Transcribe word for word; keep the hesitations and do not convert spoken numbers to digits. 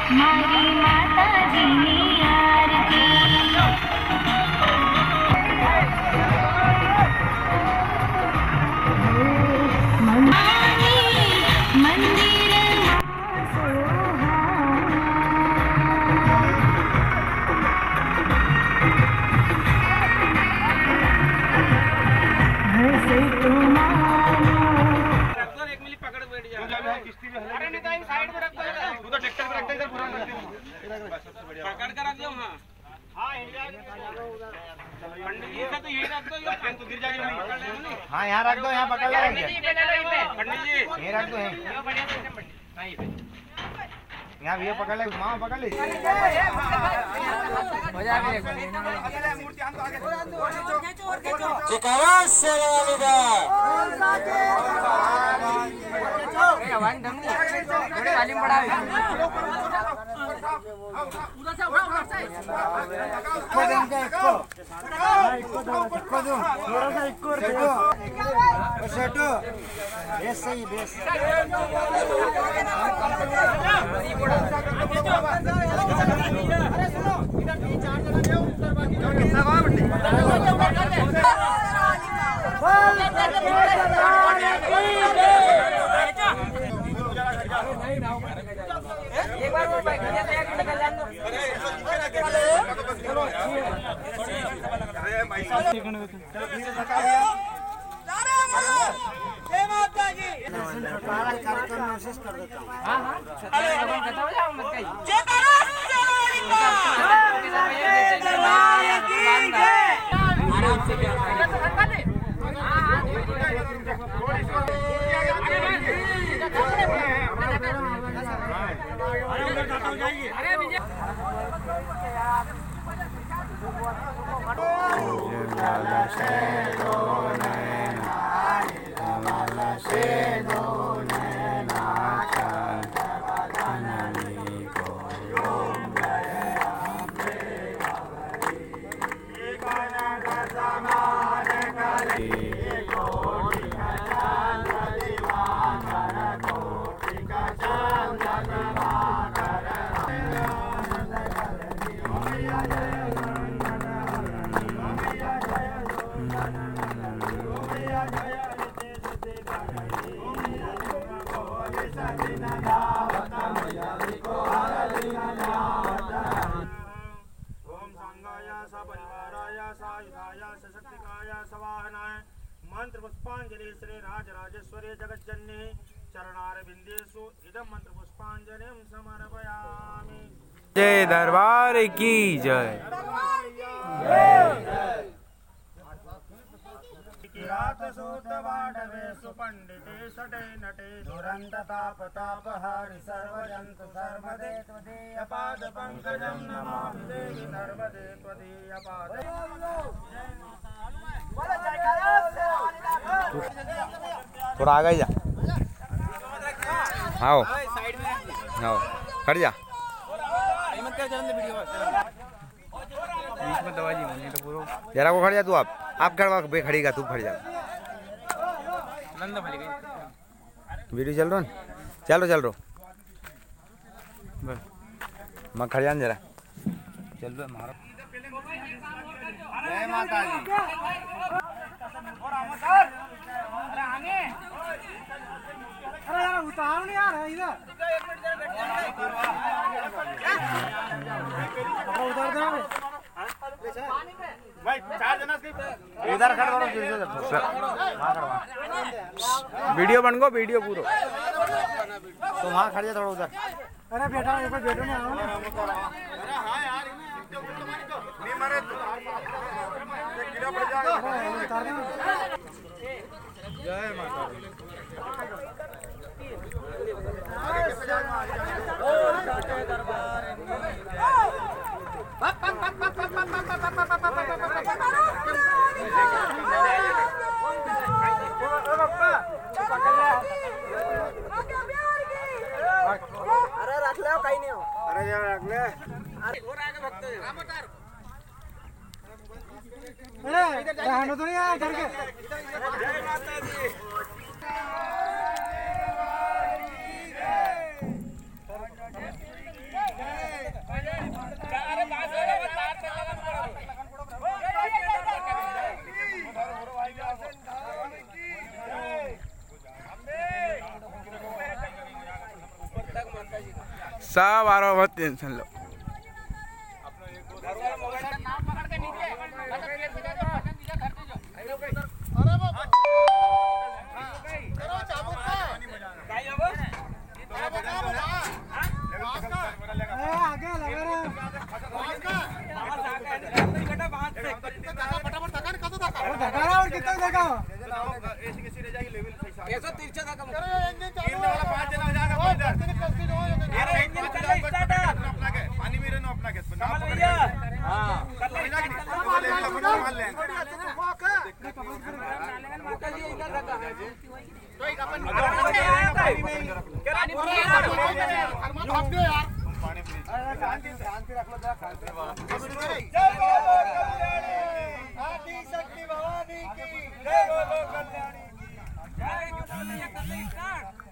मारी माता जी ने आरती मंदिर अरे नहीं तो साइड में रख दो उधर ट्रैक्टर पे रख दो इधर पूरा रख दो पकड़ कर रख दो। हां हां पंडित जी से तो यही रख दो, ये तो गिर जाएगी नहीं। हां यहां रख दो, यहां पकड़ लो पंडित जी यहीं रख दो, यहीं बढ़िया से पंडित यहीं पे यहाँ भी पकड़ ले, माँ पकड़ ले। मजा आ गया मूर्ति हम तो आगे चिकारा सेवा वाली का आवाज दम नहीं थोड़ी वाली बढ़ा उधर से उधर से को दें के को को दो को दो थोड़ा सा एक और दो सेटो बेस सही बेस एक बार वो बाइक निकल जान दो। अरे पैसा सेकंड में चलो धीरे धक्का दिया जय माता जी सारा कार्यक्रम कोशिश कर देता हूं। हां हां अब कथा हो जाओ मत कहीं जय आराम से धक्का दे। हां हां अरे विजय मंत्र पुष्पांजलि श्री राज राजेश्वरी जगज्जननी चरणारविंदेषु इदं मंत्र पुष्पांजलिं समर्पयामि। जय दरबार की जय। किरात सूत वाडवे सुपंडिते षटे नटे दुरंत ताप ताप हरि सर्वजंत सर्वदे त्वदीय पाद पंकजं नमामि देवी सर्वदे त्वदीय पाद। थोड़ा आगे जा। आओ आओ हट जा। बीच में दवा जी मुझे तो पूरा जरा को खड़ जा तू। आप आप खड़वा बे खड़ीगा तू खड़ जा। वीडियो चल रहा है चल रो चल रो मैं खड़ जा जरा चल रो मारो। जय माता दी। अरे यार उतार नहीं आ रहा इधर उतार दे भाई चार जना इधर खड़ करो फिर से वीडियो बन गो वीडियो पूरा तो वहां खड़ जा थोड़ा उधर। अरे बेटा ऊपर बैठो ना आओ ना। अरे हां यार नहीं मारे कीड़ा पड़ जाएगा। उतार दे। जय माता दी। अरे रख ले कहीं नहीं हो। अरे यार रख ले। अरे और आगे भगते हैं अरे रहने तो नहीं आया घर के। जय माता दी। सब आ रहा बहुत टेंशन लो शक्ति भवानी की जय बोलो कल्याणी।